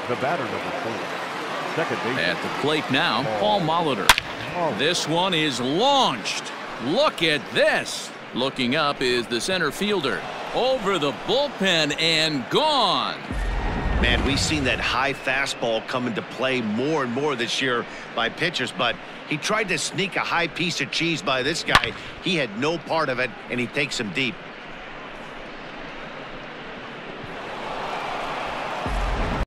The batter, number 4. Second base. At the plate now, Paul Molitor. This one is launched. Look at this. Looking up is the center fielder. Over the bullpen and gone. Man, we've seen that high fastball come into play more and more this year by pitchers, but he tried to sneak a high piece of cheese by this guy. He had no part of it, and he takes him deep.